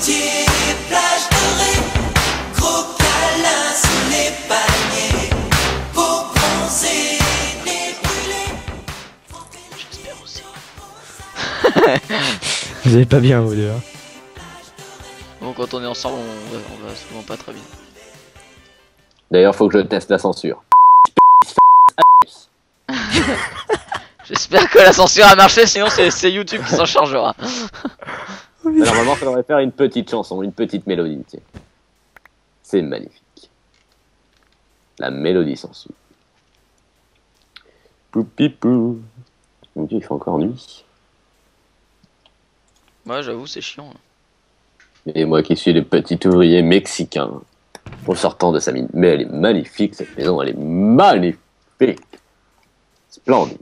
cocotiers, plage dorée, gros câlins sous les palmiers, pour bronzer, les brûler. J'espère aussi. Vous avez pas bien vous deux. Hein. Bon, quand on est ensemble, on va souvent pas très bien. D'ailleurs, faut que je teste la censure. J'espère que la censure a marché, sinon c'est YouTube qui s'en chargera. Mais normalement, il faudrait faire une petite chanson, une petite mélodie. Tu sais. C'est magnifique. La mélodie censure. Poupipou. Mon Dieu, il fait encore nuit. Ouais, j'avoue, c'est chiant. Là. Et moi qui suis le petit ouvrier mexicain, en sortant de sa mine. Mais elle est magnifique, cette maison, elle est magnifique. Splendide.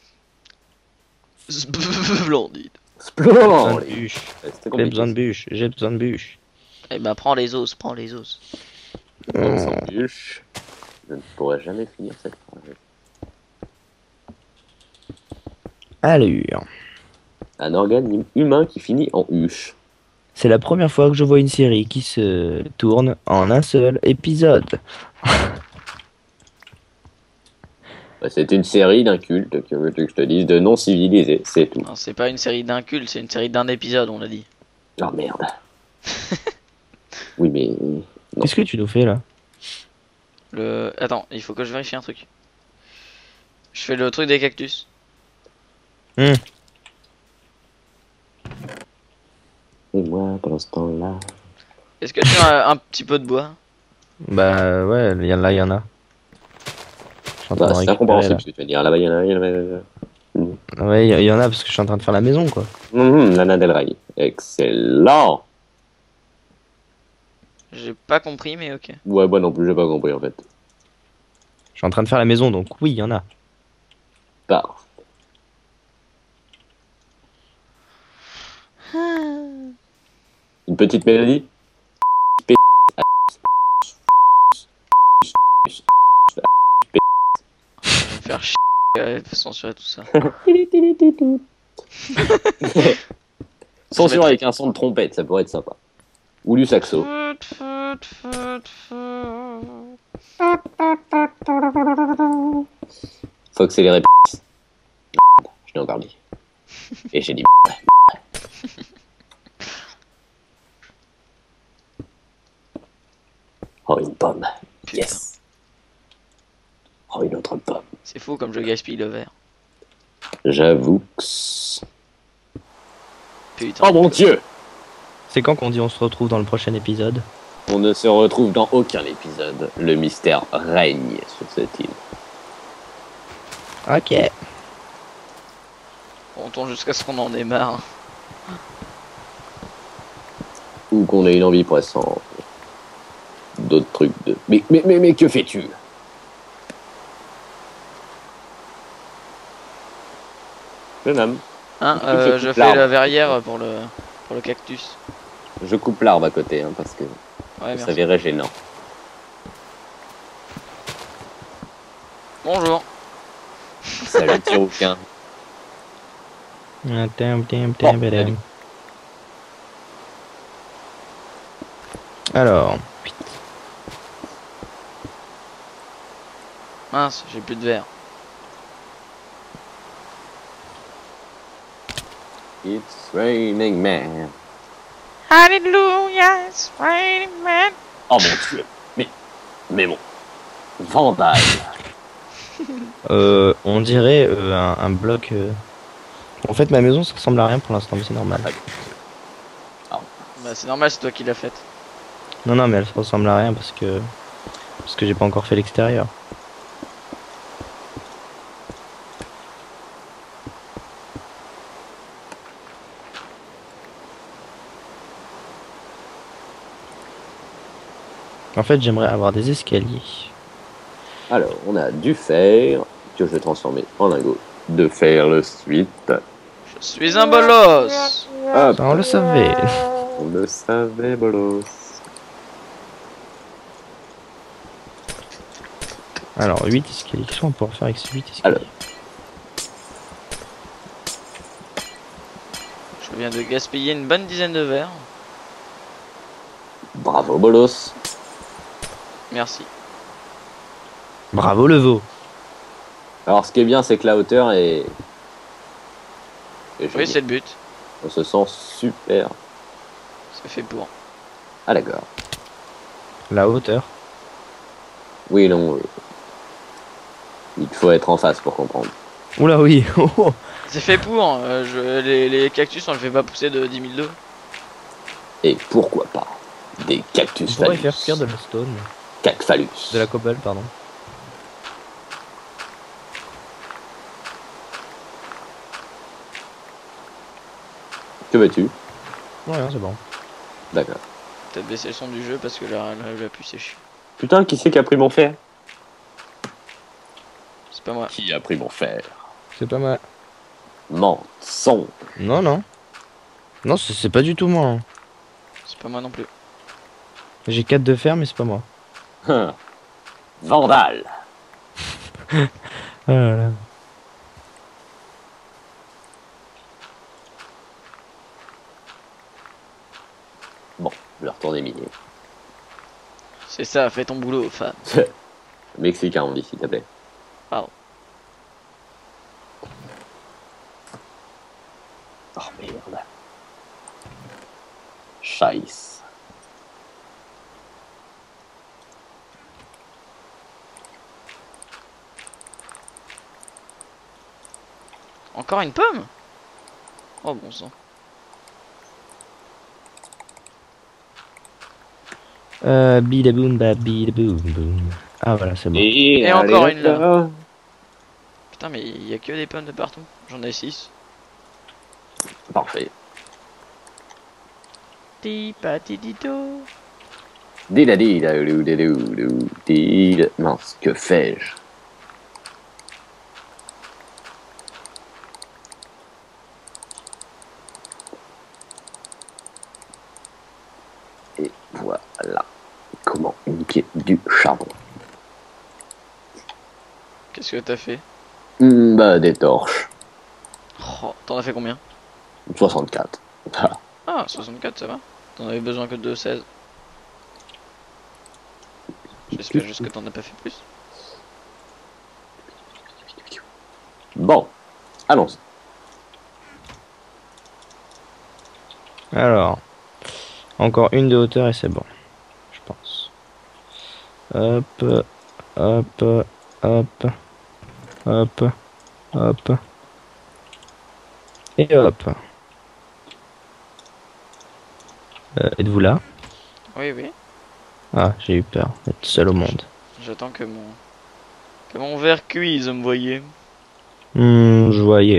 Splendide. Splendide. Bûche. C'était J'ai besoin de compliqué. bûche. J'ai besoin de bûche. Eh ben, prends les os, prends les os. Sans bûche, je ne pourrais jamais finir cette phrase. Allure. Un organisme humain qui finit en huche. C'est la première fois que je vois une série qui se tourne en un seul épisode. Bah, c'est une série d'un culte, que veux-tu que je te dise, de non civilisé, c'est tout. Non, c'est pas une série d'un culte, c'est une série d'un épisode, on l'a dit. Oh merde. Oui, mais. Non. Qu'est-ce que tu nous fais là? Attends, il faut que je vérifie un truc. Je fais le truc des cactus. Et moi, pendant ce temps-là. Est-ce que tu as un petit peu de bois? Bah ouais, là il y en a. Je suis en train Bah, d'en c'est récupérer, incompréhensible là. ce que tu vas dire. Là-bas, il y en a. Il y en a. Ouais, il y en a parce que je suis en train de faire la maison quoi. Lana Del Rey. Excellent. J'ai pas compris, mais ok. Ouais, moi non plus, j'ai pas compris en fait. Je suis en train de faire la maison donc oui, il y en a. Parfait. Une petite mélodie. Je vais me faire chier, censurer tout ça. Censure avec un son de trompette, ça pourrait être sympa. Ou du saxo. Faut accélérer. Je l'ai encore dit. Et j'ai dit. Oh, une pomme. Putain. Yes. Oh, une autre pomme. C'est fou comme je gaspille le verre. J'avoue que... Putain. Oh mon Dieu. C'est quand qu'on dit on se retrouve dans le prochain épisode? On ne se retrouve dans aucun épisode. Le mystère règne sur cette île. Ok. On tourne jusqu'à ce qu'on en ait marre. Ou qu'on ait une envie pressante. D'autres trucs de... Mais que fais-tu? Jeune homme. Hein, Il faut que je je coupe fais l'arbre. la verrière pour le cactus. Je coupe l'arbre à côté, hein, parce que Ouais, ça merci. s'avérait gênant. Bonjour. Salut, petit rouquin. Alors, Mince, j'ai plus de verre. It's raining man. Alléluia, it's raining man. Oh mon Dieu. Mais bon. Vandale. on dirait un bloc. En fait, ma maison ça ressemble à rien pour l'instant, mais c'est normal. Bah c'est normal, c'est toi qui l'as faite. Non, non, mais elle ressemble à rien parce que j'ai pas encore fait l'extérieur. En fait, j'aimerais avoir des escaliers. Alors, on a du fer que je vais transformer en lingot. De fer le suite. Je suis un bolos. Hop, Ça, on le savait. on le savait, bolos. Alors, 8 escaliers. Qu'est-ce qu'on peut faire avec ces 8 escaliers? Alors. Je viens de gaspiller une bonne dizaine de verres. Bravo, Bolos. Merci. Bravo le veau. Alors, ce qui est bien, c'est que la hauteur est Oui, jolie. c'est le but. On se sent super. C'est fait pour. Ah, d'accord. La hauteur. Oui, non. Il faut être en face pour comprendre. Oula oui. Oh, oh. C'est fait pour. Les cactus, on le fait pas pousser de 10 000 2. Et pourquoi pas des On cactus pourrait phallus. faire cuire de la stone. Cacphallus. De la cobble, pardon. Que veux-tu? Ouais, c'est bon. D'accord. Peut-être baisser le son du jeu parce que la puce c'est chiant. Putain, qui c'est qui a pris mon fer? C'est pas moi. Qui a pris mon fer? C'est pas mal. Mensonge. Non, non. Non, c'est pas du tout moi. Hein. C'est pas moi non plus. J'ai 4 de fer, mais c'est pas moi. Vandale. Ah là là. Bon, je vais retourner miner. C'est ça, fais ton boulot, femme. Mexicain, on dit, s'il te plaît. Pardon. Oh merde. Scheisse. Encore une pomme? Oh bon sang. Bidaboum, bidaboum, boum. Ah voilà, c'est bon. Et encore une là. Putain mais il y a que des pommes de partout. J'en ai 6. Parfait. Tipatidito. Mince, que fais-je? Et voilà comment niquer du charbon. Qu'est-ce que t'as fait? Bah, des torches. Oh, t'en as fait combien? 64. Ah, 64 ça va. T'en avais besoin que de 16. J'espère juste que t'en as pas fait plus. Bon, allons-y. Alors, encore une de hauteur et c'est bon, je pense. Hop, hop, hop, hop, hop. Et hop. Êtes-vous là? Oui, oui. Ah, j'ai eu peur d'être seul au monde. J'attends que mon verre cuise, me voyez. Je voyais.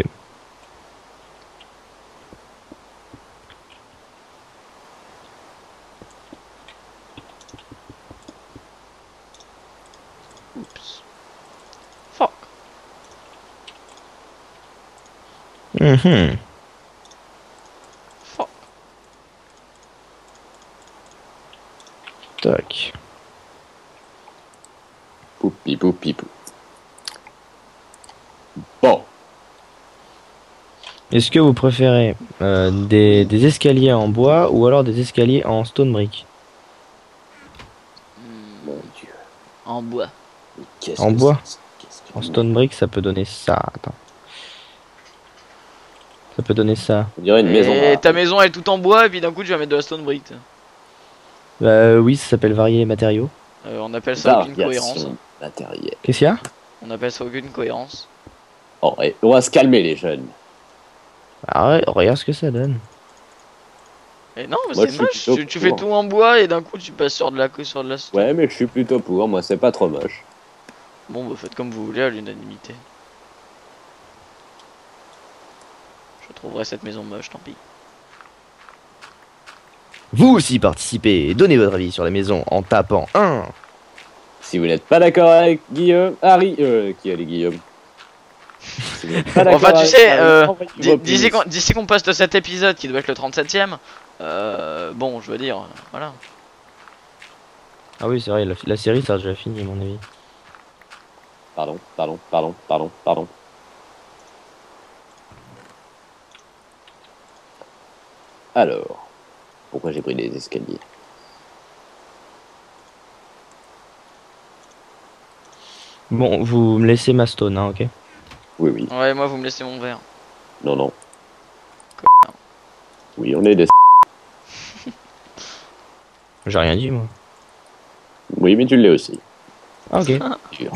Oups. Fuck. Mhm. Fuck. Tac. Poupi, poupi, pou. Bon, Est-ce que vous préférez des escaliers en bois ou alors des escaliers en stone brick? mon Dieu. En bois. Mais qu'est-ce En que bois? c'est? Qu'est-ce que En c'est? stone brick, ça peut donner ça. Attends. Ça peut donner ça. On dirait une maison. Et ta maison elle est toute en bois et puis d'un coup tu vas mettre de la stone brick. Oui, ça s'appelle varier les matériaux. On appelle ça aucune Variation cohérence. matérielle. Qu'est-ce qu'il y a? On appelle ça aucune cohérence. Oh, et on va se calmer, les jeunes. Ah ouais, regarde ce que ça donne. Et non, mais Moi, c'est je suis moche. plutôt Tu fais pour. tout en bois et d'un coup tu passes sur de la stone. Ouais, mais je suis plutôt pour. Moi, c'est pas trop moche. Bon, bah faites comme vous voulez à l'unanimité. Je trouverai cette maison moche, tant pis. Vous aussi participez et donnez votre avis sur la maison en tapant 1. Si vous n'êtes pas d'accord avec Guillaume, Harry, qui est les Guillaume? Si vous n'êtes pas d'accord Enfin, tu avec sais, Harry, envoyez vos pouces. d'ici qu'on poste cet épisode qui doit être le 37ème, bon, je veux dire, voilà. Ah oui, c'est vrai, la série ça a déjà fini à mon avis. Pardon. Alors, pourquoi j'ai pris des escaliers? Bon, vous me laissez ma stone, hein, ok? Oui, oui. Ouais, moi vous me laissez mon verre. Non, non. Oui, on est des... J'ai rien dit, moi. Oui, mais tu l'es aussi. Ah, ok. Sûr.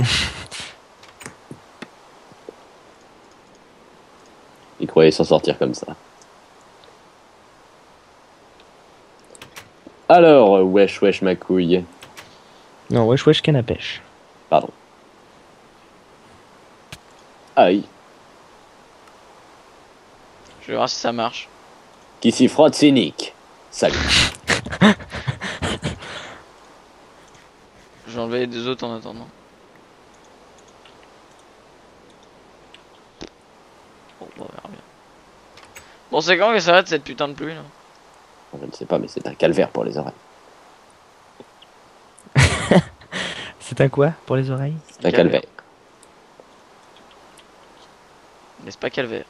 Il croyait s'en sortir comme ça. Alors, wesh, wesh, ma couille. Non, wesh wesh canne à pêche. Pardon. Aïe. Je vais voir si ça marche. Qui s'y frotte, c'est Nick. Salut. Je vais enlever les deux autres en attendant. Bon, on verra bien. Bon, c'est quand que ça arrête cette putain de pluie là? Je ne sais pas, mais c'est un calvaire pour les oreilles. C'est un quoi pour les oreilles? C'est un calvaire. N'est-ce pas calvaire?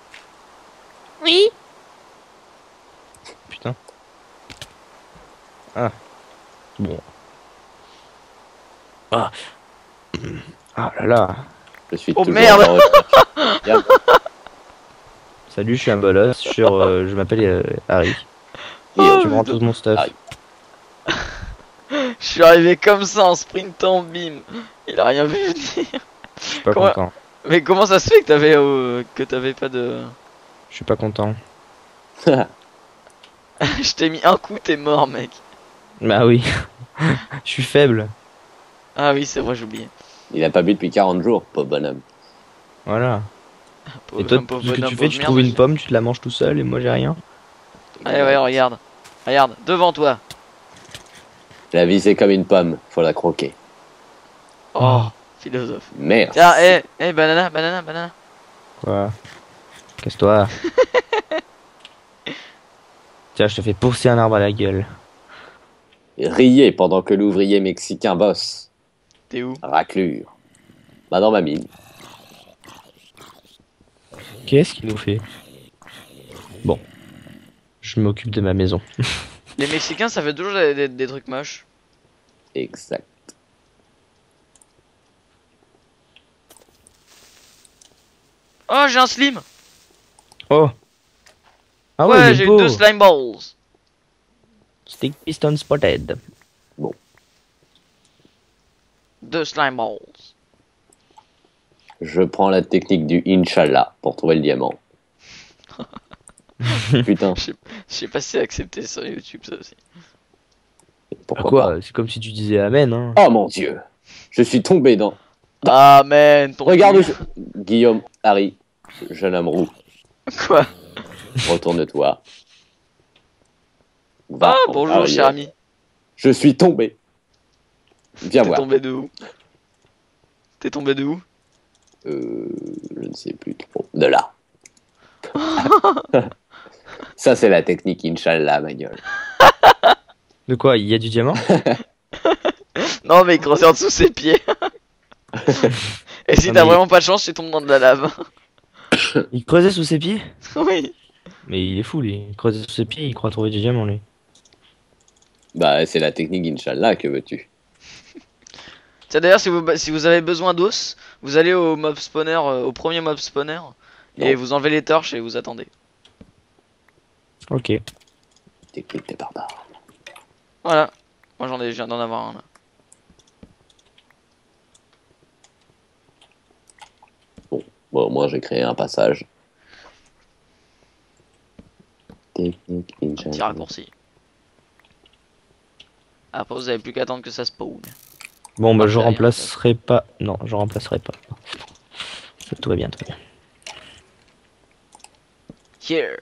Putain. Ah. Bon. Ah. Ah là là. Je suis Oh, toujours merde. en recherche. Bien. Salut, je suis un bolos. Je m'appelle Harry. Et Oh, tu me rends putain. tout mon stuff. Harry. Je suis arrivé comme ça en sprintant, bim. Il a rien vu venir. Je suis pas Comment- content. Mais comment ça se fait que t'avais pas de... Je suis pas content. Je t'ai mis un coup, t'es mort, mec. Bah oui. Je suis faible. Ah oui, c'est vrai, j'oubliais. Il a pas bu depuis 40 jours, pauvre bonhomme. Voilà. Pauvre- Et toi, pauvre tout ce que bonhomme, tu fais, pauvre tu merde. trouves une pomme, tu te la manges tout seul et moi j'ai rien. Allez, ouais, regarde. Regarde, devant toi. La vie, c'est comme une pomme, faut la croquer. Oh, philosophe. Merde. Tiens, banana, banana, banana. Quoi? Casse-toi. Tiens, je te fais pousser un arbre à la gueule. Riez pendant que l'ouvrier mexicain bosse. T'es où? Raclure. Bah, dans ma mine. Qu'est-ce qu'il nous fait? Bon. Je m'occupe de ma maison. Les Mexicains, ça fait toujours des trucs moches. Exact. Oh, j'ai un slim. Oh! Ah ouais, ouais, il j'ai est eu beau! 2 slime balls. Stick piston spotted. 2 slime balls. Je prends la technique du Inch'Allah pour trouver le diamant. Putain, Je sais pas si c'est accepté sur YouTube, ça aussi. pourquoi Quoi? C'est comme si tu disais Amen, hein. pas. Oh mon dieu. Je suis tombé dans... Amen, ton Regarde où cul. Guillaume, Harry, jeune homme roux, Quoi? retourne-toi. Va Ah, en bonjour, arrière. cher ami. Je suis tombé. Viens T'es voir. tombé de où? T'es tombé de où? Je ne sais plus trop. De là. Ça, c'est la technique Inch'Allah, ma gueule. De quoi? Il y a du diamant? Non, mais il creusait en dessous ses pieds. Et si Ah, t'as mais- vraiment pas de chance, tu tombes dans de la lave. Il creusait sous ses pieds? Oui. Mais il est fou, lui. Il creusait sous ses pieds, il croit trouver du diamant, lui. Bah, c'est la technique Inch'Allah, que veux-tu? Tiens, d'ailleurs, si vous avez besoin d'os, vous allez au mob spawner, au premier mob spawner, et Non. vous enlevez les torches et vous attendez. Ok. Technique des barbares. Voilà. Moi je viens d'en avoir un là. Bon, moi, j'ai créé un passage. Technique Petit Inch'Allah. raccourci. Après vous avez plus qu'à attendre que ça spawn. Bon, bah, Ah, je j'ai rien, remplacerai pas. Non, je remplacerai pas. Tout va bien, tout va bien. Here.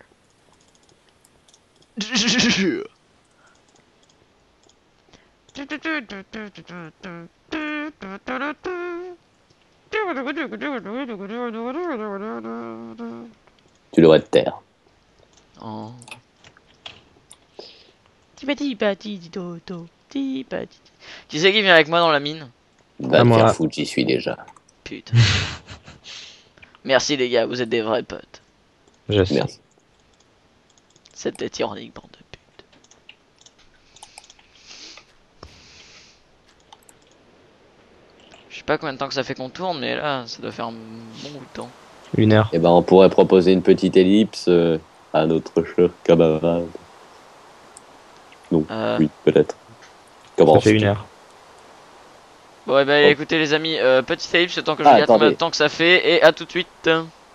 Tu devrais te taire. Oh. Qui c'est qui vient avec moi dans la mine? Va Ah, te moi. faire foutre, j'y suis déjà. Putain. Merci les gars, vous êtes des vrais potes. Je sais. Merci. C'était ironique, bande de putes. Je pas combien de temps que ça fait qu'on tourne, mais là, ça doit faire un bon bout de temps. 1 heure. Et ben, on pourrait proposer une petite ellipse à notre cher camarade. Non, oui, peut-être. Comment Ça fait 1 heure. Bon, ouais, bah Oh. écoutez, les amis, petite ellipse, le temps que je Ah, regarde combien de attendez. temps que ça fait, et à tout de suite.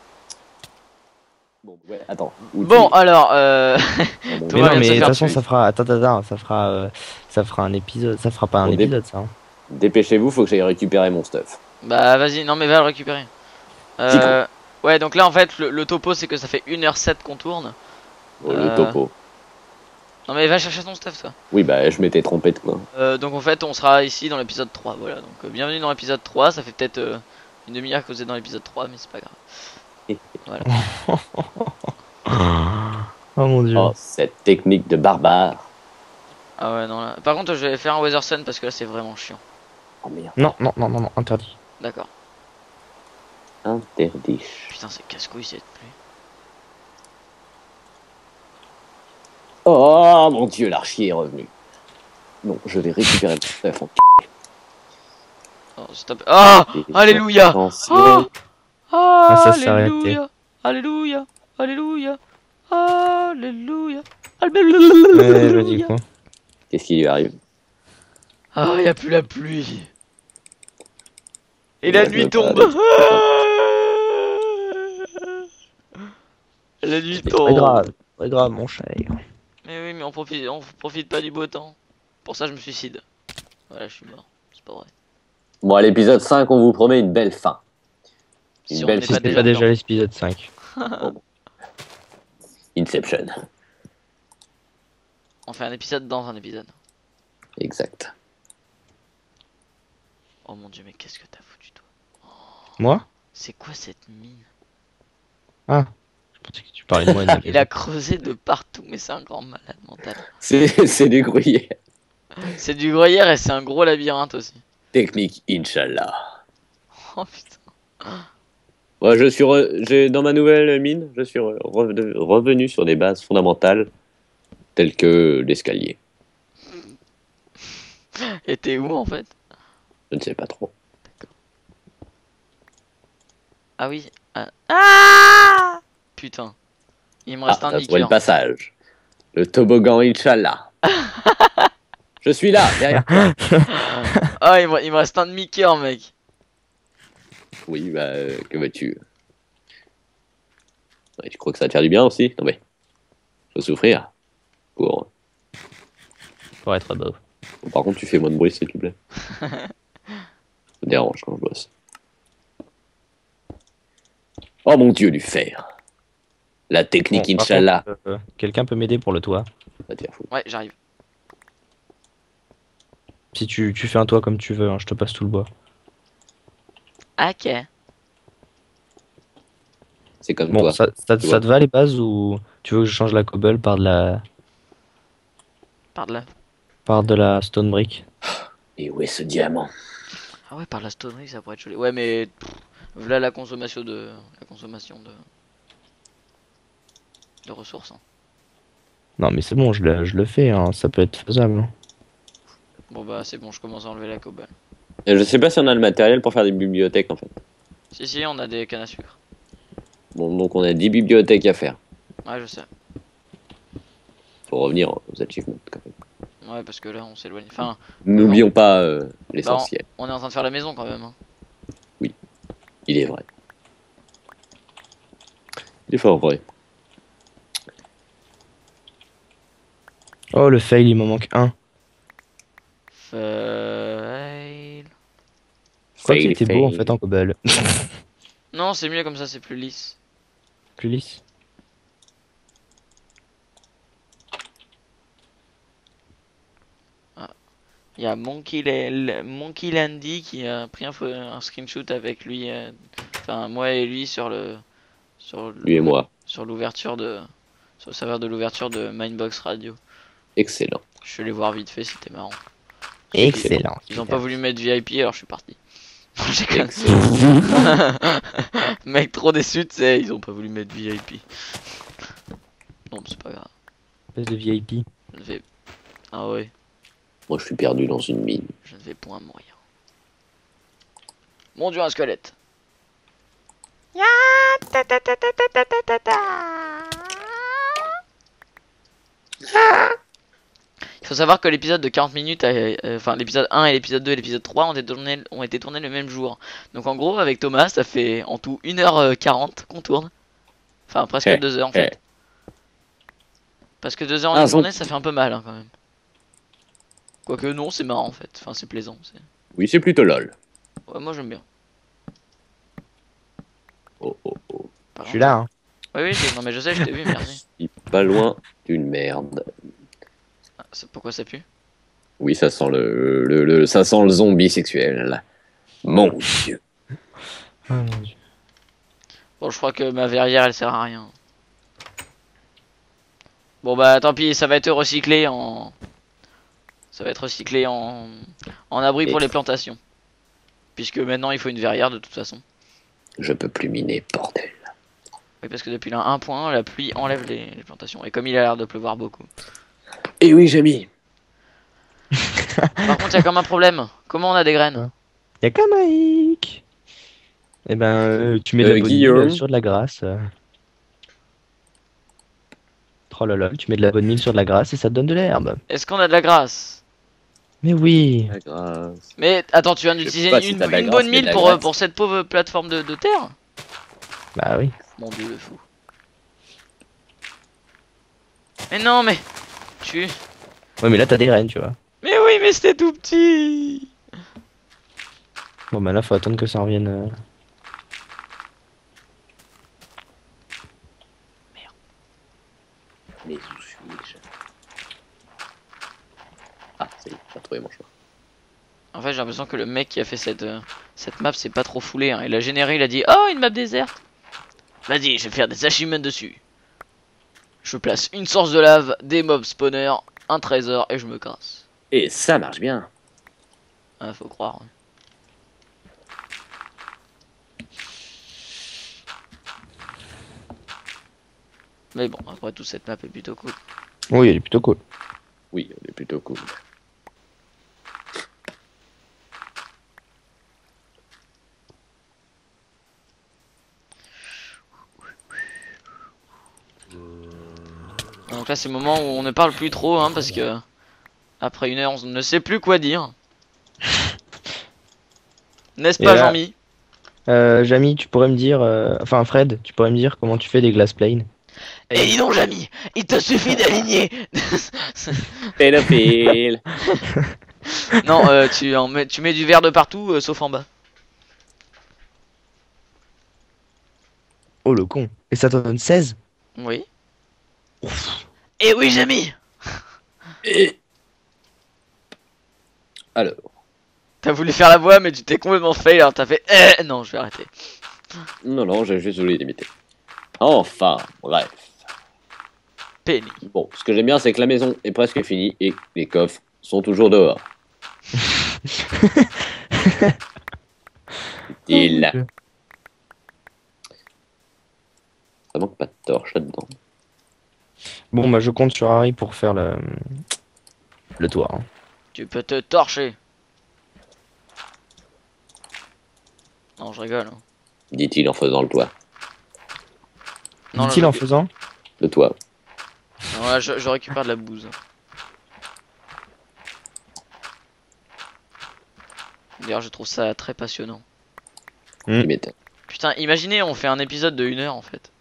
Bon, ouais, attends. Où Bon, tu- alors, Ah, bon, Thomas Mais non, vient de se mais de toute faire façon, tuer. ça fera. Attends, ça fera un épisode. Ça fera pas un Bon, épisode, ça. Hein. Dépêchez-vous, faut que j'aille récupérer mon stuff. Bah, vas-y, non, mais va le récupérer. Chico. Ouais, donc là, en fait, le topo, c'est que ça fait 1h07 qu'on tourne. Oh, le topo. Non, mais va chercher ton stuff, toi. Oui, bah, je m'étais trompé de quoi. Donc en fait on sera ici dans l'épisode 3, voilà, donc bienvenue dans l'épisode 3, ça fait peut-être une demi-heure que vous êtes dans l'épisode 3 mais c'est pas grave. Voilà. Oh mon dieu. Oh, cette technique de barbare. Ah ouais non là. Par contre je vais faire un Weathersun parce que là c'est vraiment chiant. Oh merde. Non, interdit. D'accord. Interdit. Putain c'est casse-couille cette pluie. Oh mon dieu, l'archi est revenu. Non, je vais récupérer mon stuff. Oh stop. Ah Alléluia. Attention. Ah, ça s'est arrêté. Alléluia. Alléluia. Alléluia. Alléluia. Ouais, je dis Alléluia. quoi. Qu'est-ce qui lui arrive? Ah y a plus la pluie. Et Ouais, la je nuit me tombe. balade. La nuit Très tombe. grave, mon cher. Mais oui, mais on profite pas du beau temps. Pour ça, je me suicide. Voilà, je suis mort. C'est pas vrai. Bon, à l'épisode 5, on vous promet une belle fin. Une Si on belle n'est fin. pas C'était pas déjà l'épisode 5. Inception. On fait un épisode dans un épisode. Exact. Oh mon dieu, mais qu'est-ce que t'as foutu, toi? Moi? C'est quoi cette mine? Je pensais que tu parlais de moi. Il a creusé de partout, mais c'est un grand malade mental. C'est du gruyère. C'est du gruyère et c'est un gros labyrinthe aussi. Technique, Inch'Allah. Oh putain. Ouais, dans ma nouvelle mine, je suis revenu sur des bases fondamentales telles que l'escalier. Et t'es où en fait? Je ne sais pas trop. Ah oui. Ah putain. Il me reste Ah, un t'as trouvé le Mickey. passage. Le toboggan, Inch'Allah. Je suis là, derrière toi. Ah, il me reste un Mickey, mec. Oui, bah, que veux-tu? Ouais, tu crois que ça va te faire du bien aussi? Non mais, faut souffrir. Pour... Pour être beau. Bon, par contre, tu fais moins de bruit, s'il te plaît. Ça me dérange quand je bosse. Oh mon dieu, du fer. La technique, Bon, par Inch'Allah. contre, quelqu'un peut m'aider pour le toit. Va te faire foutre. Ouais, j'arrive. Si tu fais un toit comme tu veux, hein, je te passe tout le bois. Ok. C'est comme Bon, toi. ça vois. te va les bases ou tu veux que je change la cobble par de la stone brick? Et où est ce diamant? Ah ouais, par la stonerie, ça pourrait être joli. Ouais, mais voilà la consommation de ressources. Hein. Non mais c'est bon, je le fais, hein, ça peut être faisable. Hein. Bon bah c'est bon, je commence à enlever la cobble. Et je sais pas si on a le matériel pour faire des bibliothèques en fait. Si, on a des cannes à sucre. Bon, donc on a 10 bibliothèques à faire. Ouais, je sais. Faut revenir aux achievements quand même. Ouais, parce que là on s'éloigne. Enfin, N'oublions pas l'essentiel. on est en train de faire la maison quand même. Hein. Il est vrai. Il est fort vrai. Oh le fail, il m'en manque un. Fail. Quoi qu'il Fail, était beau en fail. fait en cobble. Non, c'est mieux comme ça, c'est plus lisse. Plus lisse. Il y a Monkey Landy qui a pris un screenshot avec lui, enfin moi et lui sur Lui et moi. sur l'ouverture sur le serveur de l'ouverture de Mindbox Radio. Excellent. Je suis allé voir vite fait, c'était marrant. Excellent. Ils ont pas voulu mettre VIP alors je suis parti. J'ai quand même- Excellent. Mec trop déçu, tu sais, ils ont pas voulu mettre VIP. Non, c'est pas grave. Espèce de VIP. Je ne vais... Ah ouais, Moi je suis perdu dans une mine. je ne vais point mourir. Mon dieu, un squelette. Il faut savoir que l'épisode de 40 minutes, enfin l'épisode 1 et l'épisode 2 et l'épisode 3 ont été tournés le même jour. Donc en gros, avec Thomas, ça fait en tout 1h40 qu'on tourne. Enfin, presque 2 heures en fait. Parce que 2 heures en une journée, ça fait un peu mal hein, quand même. Quoique non, c'est marrant en fait. Enfin, c'est plaisant. Oui, c'est plutôt lol. Ouais, moi j'aime bien. Oh oh oh. Je suis là, hein. Oui, oui, non mais je sais, je t'ai vu, merci. Je suis pas loin d'une merde. Ah, pourquoi ça pue? Oui, ça sent ça sent le zombie sexuel. Mon dieu. Oh mon dieu. Bon, je crois que ma verrière elle sert à rien. Bon bah tant pis, ça va être recyclé en... Ça va être recyclé en abri pour les plantations. Puisque maintenant il faut une verrière de toute façon. Je peux plus miner, bordel. Oui, parce que depuis là 1 point, la pluie enlève les plantations. Et comme il a l'air de pleuvoir beaucoup. Eh oui, Jamy. Par contre, il y a comme un problème. Comment on a des graines? Y'a qu'un Mike. Eh ben, tu mets de la bonne Guillaume. mille sur de la grasse. Trollolol, tu mets de la bonne mille sur de la grasse et ça te donne de l'herbe. Est-ce qu'on a de la grasse? Mais oui. La grâce. Mais attends, tu viens Je sais d'utiliser pas si t'as de la une grasse, bonne mais de mille la pour, graisse. pour cette pauvre plateforme de terre? Bah oui. Mon dieu, le fou. Mais non, mais... Ouais, mais là t'as des graines, tu vois. Mais oui, mais c'était tout petit. Bon, bah là faut attendre que ça revienne. Mais où suis-je? Ah, ça y est, j'ai retrouvé mon choix. En fait, j'ai l'impression que le mec qui a fait cette map, c'est pas trop foulé. Hein. Il a généré, il a dit « Oh, une map déserte. Vas-y, je vais faire des achievements dessus. Je place une source de lave, des mobs spawners, un trésor et je me casse. Et ça marche bien. » Ah, faut croire. Ouais. Mais bon, après tout, cette map est plutôt cool. Oui, elle est plutôt cool. Oui, elle est plutôt cool. Donc là, c'est le moment où on ne parle plus trop, hein, parce que après 1 heure, on ne sait plus quoi dire. N'est-ce Et pas, là- Jean-Mi? Jamy, tu pourrais me dire, enfin Fred, tu pourrais me dire comment tu fais des glass planes. Eh dis donc, Jean-Mi, il te suffit d'aligner. Pédophile. Non, tu mets du verre de partout, sauf en bas. Oh le con. Et ça t'en donne 16? Oui. Eh oui, Jean-Mi. Et... Alors, T'as voulu faire la voix, mais tu t'es complètement fail, alors t'as fait non, je vais arrêter. non, j'ai juste voulu limiter. Enfin, bref. Penny. Bon, ce que j'aime bien, c'est que la maison est presque finie et les coffres sont toujours dehors. Il a. Ça manque pas de torche là-dedans. Bon, bah je compte sur Harry pour faire le toit. Hein. Tu peux te torcher. Non, je rigole. Hein. Dit-il en faisant le toit. Non, Dit-il là, en faisant? Le toit. Non, là, je récupère de la bouse. D'ailleurs, je trouve ça très passionnant. Il m'étonne. Putain, imaginez, on fait un épisode de 1 heure en fait.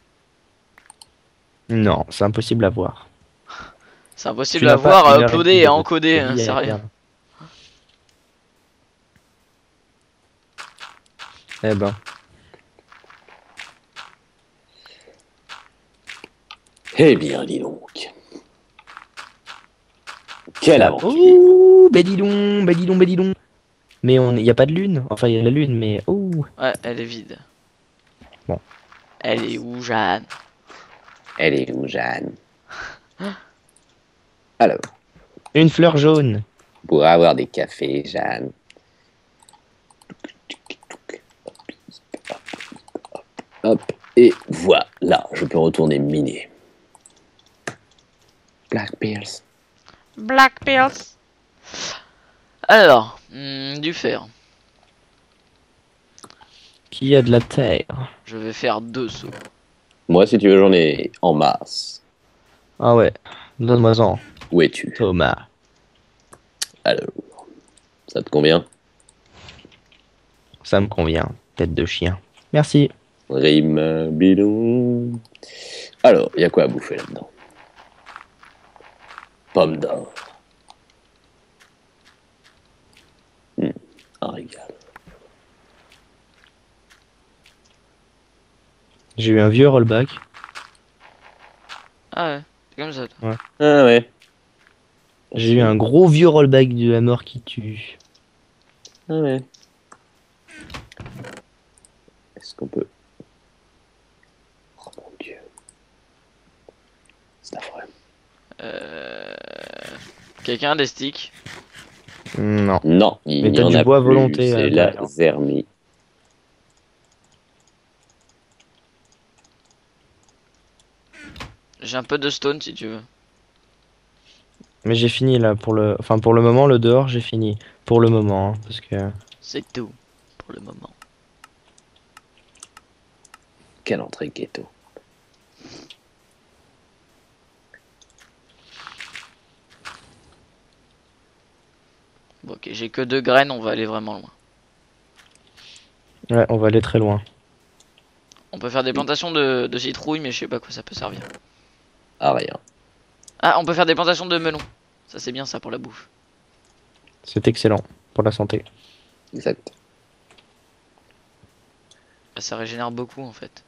Non, c'est impossible à voir. C'est impossible Tu à n'as pas voir, à une heure et uploader demie et à de encoder, vie hein, à sérieux. perdre. Eh ben, Eh bien, dis donc. Quelle aventure. ouh, bédilon, bédilon, bédilon. Mais il n'y a pas de lune. Enfin, il y a la lune, mais ouh. Ouais, elle est vide. Bon. Elle est où, Jeanne? Elle est où, Jeanne? Alors, Une fleur jaune. pour avoir des cafés, Jeanne. Hop, et voilà, je peux retourner miner. Black Pills. Black Pills. Alors, du fer. Qui a de la terre? Je vais faire 2 sauts. Moi, si tu veux, j'en ai en masse. Ah ouais, donne-moi-en, Où es-tu? Thomas. Alors, ça te convient? Ça me convient, tête de chien. Merci. Rime bidon. Alors, il y a quoi à bouffer là-dedans? Pomme d'or. Un régal. J'ai eu un vieux rollback. Ah ouais, c'est comme ça toi. Ah ouais. J'ai eu un gros vieux rollback de la mort qui tue. Ah ouais. Est-ce qu'on peut... Oh mon dieu. C'est affreux. Quelqu'un a des sticks? Non. Non, il Mais n'y t'as en du a bois à plus. volonté à C'est la l'intérieur. zermie. J'ai un peu de stone si tu veux. Mais j'ai fini là pour le. Enfin pour le moment le dehors j'ai fini. Pour le moment, hein, parce que. C'est tout pour le moment. Quelle entrée ghetto. Bon, ok, j'ai que 2 graines, on va aller vraiment loin. Ouais, on va aller très loin. On peut faire des plantations de citrouilles, mais je sais pas à quoi ça peut servir. Ah rien. Ah, on peut faire des plantations de melons. Ça c'est bien ça pour la bouffe. C'est excellent pour la santé. Exact. Bah, ça régénère beaucoup en fait.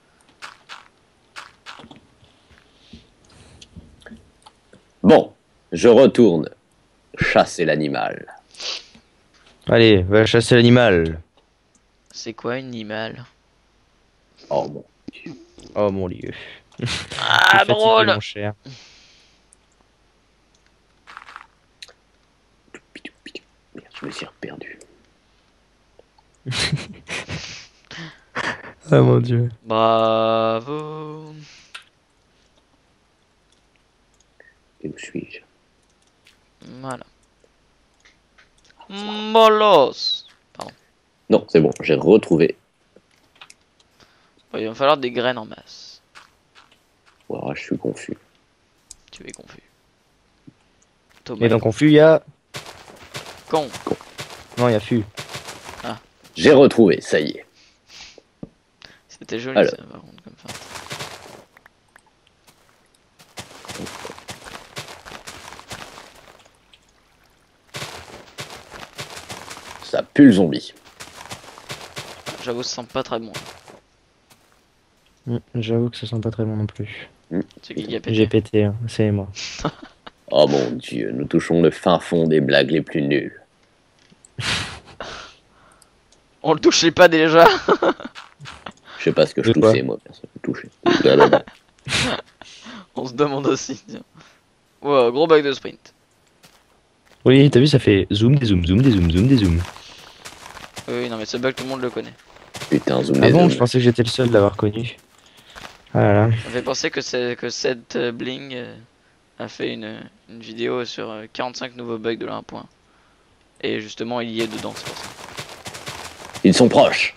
Bon, je retourne chasser l'animal. Allez, va chasser l'animal. C'est quoi une animal? Oh bon. Oh mon dieu. Ah, Je suis fatigué, drôle! mon cher. Merde, je me suis perdu. Oh mon dieu. Bravo! Et où suis-je? Voilà. Molos! Non, c'est bon, j'ai retrouvé. Bon, il va me falloir des graines en masse. Ouah, je suis confus. Tu es confus. Thomas Et dans confus, il y a. con. Non, il y a Fu. J'ai retrouvé, ça y est. C'était joli Alors. ça par contre comme ça. Ça pue le zombie. J'avoue ça sent pas très bon. J'avoue que ça sent pas très bon non plus. C'est qui a pété? J'ai pété, hein, c'est moi. Oh mon dieu, nous touchons le fin fond des blagues les plus nulles. On le touchait pas déjà. Je sais pas ce que je De quoi toussais, moi, personne ne touchait. Blablabla. On se demande aussi. Tiens. Wow, gros bug de sprint. Oui, t'as vu, ça fait zoom, des zooms, zoom, des zooms, zoom, des zooms. Oui, non mais ce bug tout le monde le connaît. Putain, zoom Ah les bon, zooms. je pensais que j'étais le seul de l'avoir connu. Ah là là. Ça fait penser que cette Bling a fait une vidéo sur 45 nouveaux bugs de la 1.1. Et justement il y est dedans, c'est pour ça. Ils sont proches.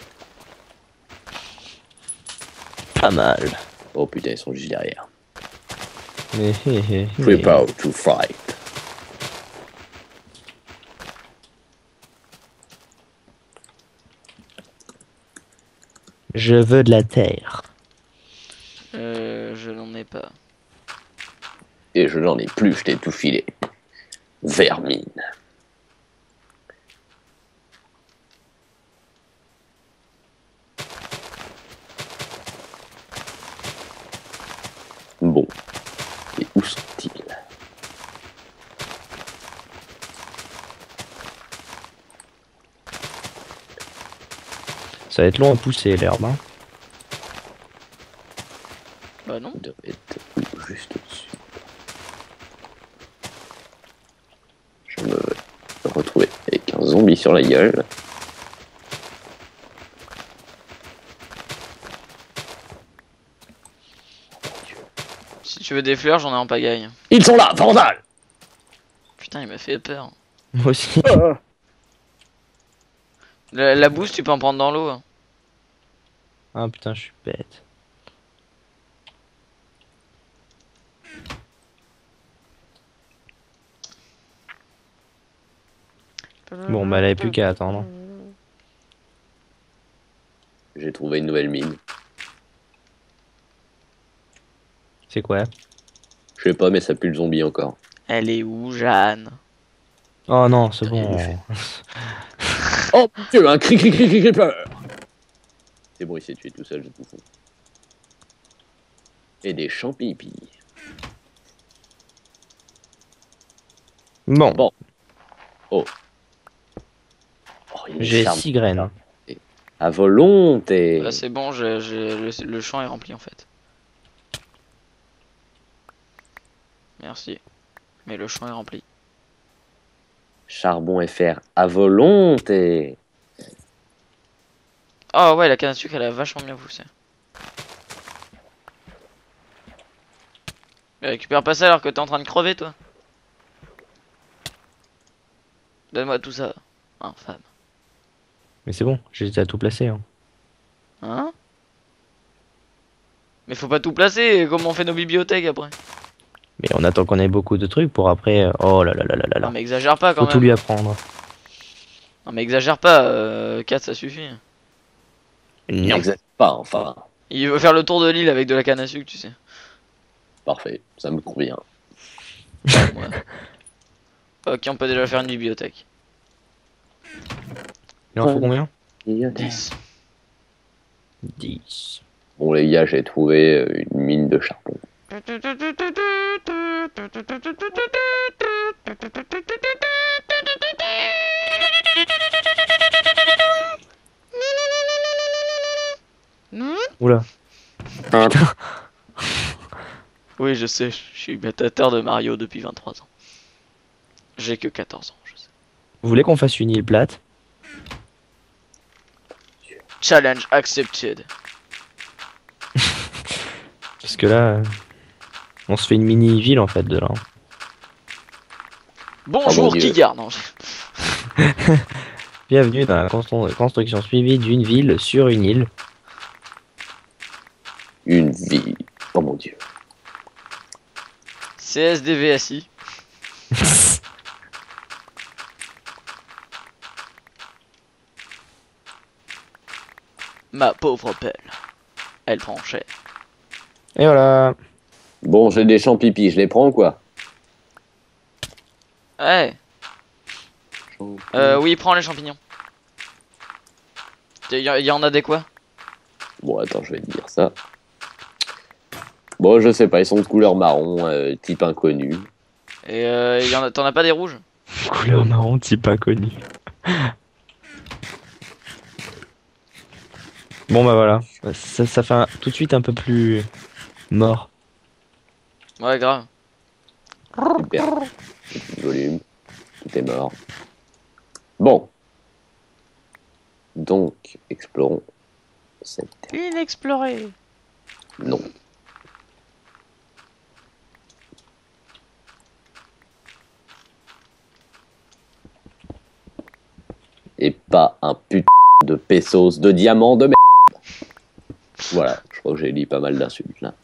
Pas mal. Oh putain, ils sont juste derrière. Mais, Prepare to fight. Je veux de la terre. Je n'en ai pas. Et je n'en ai plus, je t'ai tout filé. Vermine. Bon. Et où sont-ils? Ça va être long à pousser l'herbe. Hein. Bah non. Ils doivent être où? Juste au-dessus. Je me retrouver avec un zombie sur la gueule. Si tu veux des fleurs, j'en ai en pagaille. Ils sont là, vandale! Putain, il m'a fait peur. Moi aussi. La bouse, tu peux en prendre dans l'eau. Hein. Ah putain, je suis bête. Bon, bah, elle avait plus qu'à attendre. J'ai trouvé une nouvelle mine. C'est quoi? Je sais pas, mais ça pue le zombie encore. Elle est où, Jeanne? Oh non, c'est Rien bon. lui fait. Oh Dieu, un cri creeper. C'est bon, il s'est tué tout seul, je tout fond. Et des champis. Bon, Bon. Oh, il y a des j'ai charmes. 6 graines. À volonté. Là, c'est bon, le champ est rempli en fait. Merci. Mais le champ est rempli. Charbon et fer à volonté. Oh ouais, la canne à sucre, elle a vachement bien poussé. Mais récupère pas ça alors que t'es en train de crever, toi. Donne-moi tout ça. Infâme. Mais c'est bon, j'ai déjà tout placé. Hein. Hein? Mais faut pas tout placer, comment on fait nos bibliothèques après? Mais on attend qu'on ait beaucoup de trucs pour après. Oh là là là là là Non là. mais exagère pas quand Faut tout même. lui apprendre. Non mais exagère pas, 4 ça suffit. Non. N'exagère pas, enfin. Il veut faire le tour de l'île avec de la canne à sucre, tu sais. Parfait, ça me convient. Ouais. Ok, on peut déjà faire une bibliothèque. Il en faut combien? 10. 10. Bon les gars, j'ai trouvé une mine de charbon. Oula. Oui, je sais, je suis imitateur de Mario depuis 23 ans. J'ai que 14 ans, je sais. Vous voulez qu'on fasse une île plate? Challenge accepted. Parce que là, on se fait une mini-ville en fait de là. Bonjour, Dieu. qui garde? Non, Bienvenue dans la construction suivie d'une ville sur une île. Une vie. Oh mon dieu. CSDVSI. Ma pauvre pelle. Elle prend cher. Et voilà. Bon, j'ai des champs-pipi, je les prends ou quoi? Ouais. Oui, prends les champignons. Y en a des quoi? Bon, attends, je vais te dire ça. Bon, je sais pas, ils sont de couleur marron, type inconnu. Et t'en as pas des rouges? Couleur marron type inconnu. Bon bah voilà. Ça fait tout de suite un peu plus mort. Ouais, grave. Super. Petit volume. Tout est mort. Bon. Donc, explorons cette terre. Inexploré. Non. Et pas un putain de pesos de diamants de merde. Voilà, je crois que j'ai lu pas mal d'insultes là.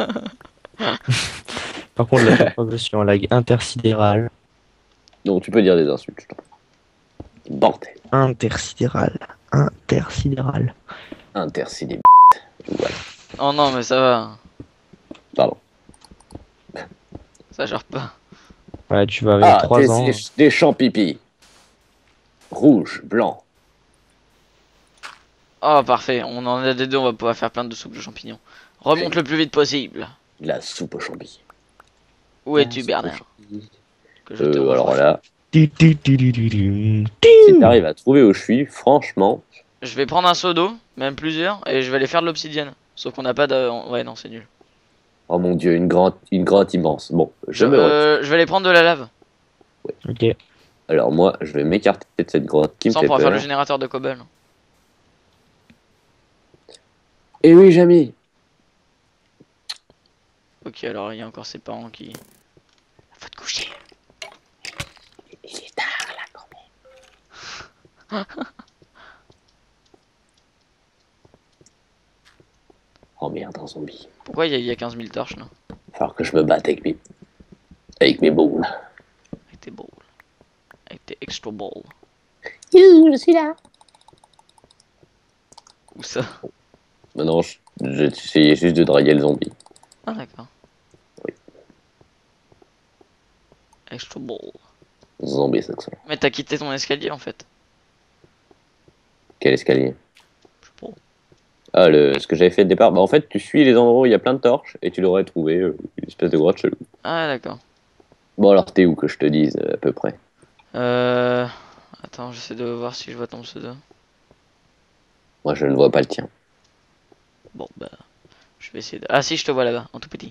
Par contre la progression lag intersidéral. Non, tu peux dire des insultes. Je t'en prie. Bordel. Intersidéral. Intersidéral. Intercité. Voilà. Oh non, mais ça va. Pardon. Ça gère pas. Ouais, tu vas avec 3 ans. Des champs pipi. Rouge, blanc. Oh, parfait. On en a des deux, on va pouvoir faire plein de soupes de champignons. Remonte le plus vite possible. De la soupe aux champignons. Où es-tu, Bernard? Que je te Alors rejoigne. là, Si si t'arrives à trouver où je suis, franchement, Je vais prendre un seau d'eau, même plusieurs, et je vais aller faire de l'obsidienne. Sauf qu'on n'a pas de... Ouais, non, c'est nul. oh mon dieu, une grotte immense. Bon, je me retire. Je vais aller prendre de la lave. Ok. Alors moi, je vais m'écarter de cette grotte qui me Ça, on fait pourra faire le peur. générateur de cobble. Et oui, Jamy. Ok, alors il y a encore ses parents qui... Faut te coucher. Il est tard là quand même. Oh merde, un zombie. Pourquoi il y a 15 000 torches là? Falloir que je me batte avec mes balls. Avec tes balls. Avec tes extra balls. Je suis là. Où ça? Maintenant, j'essayais juste de draguer le zombie. Ah d'accord. Oui. Extra ball. Zombie sexuel. Mais t'as quitté ton escalier en fait. Quel escalier? Je sais pas. Ah, ce que j'avais fait de départ. Bah, en fait, tu suis les endroits où il y a plein de torches et tu devrais trouver une espèce de grotte chelou. Ah d'accord. Bon, alors, t'es où que je te dise à peu près? Attends, j'essaie de voir si je vois ton pseudo. Moi, je ne vois pas le tien. Bon bah, je vais essayer de... Ah si, je te vois là-bas, en tout petit.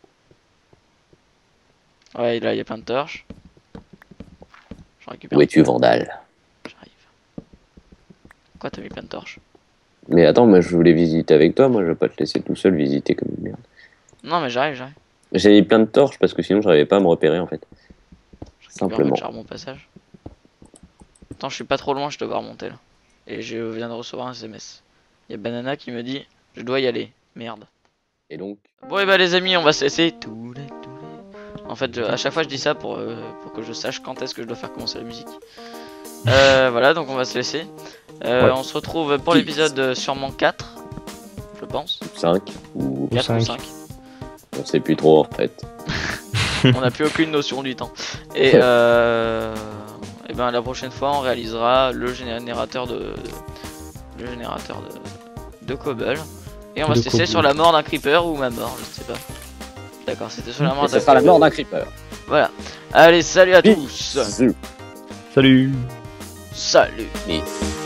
Ouais, là il y a plein de torches. J'en récupère. Où es-tu, Vandale? J'arrive. Pourquoi t'as mis plein de torches? Mais attends, moi, je voulais visiter avec toi. Moi, je vais pas te laisser tout seul visiter comme une merde. Non mais j'arrive. J'ai mis plein de torches parce que sinon, j'arrivais pas à me repérer en fait. Je récupère Simplement. mon charbon au passage. Attends, je suis pas trop loin, je dois remonter là. Et je viens de recevoir un SMS. Il y a Banana qui me dit, je dois y aller. Merde. Et donc, Bon et bah les amis, on va se laisser. En fait, à chaque fois je dis ça pour que je sache quand est-ce que je dois faire commencer la musique. Voilà, donc on va se laisser. Ouais. On se retrouve pour l'épisode sûrement 4, je pense. 5 ou 4 ou 5. 5. on sait plus trop en fait. On n'a plus aucune notion du temps. Et ben la prochaine fois on réalisera le générateur de cobble. Et on va De se laisser cobble. sur la mort d'un creeper ou ma mort, je sais pas. D'accord, c'était sur la mort Et d'un ça sera la creeper. mort d'un creeper. Voilà. Allez, salut à tous. Bisous. Salut. Salut. Bisous.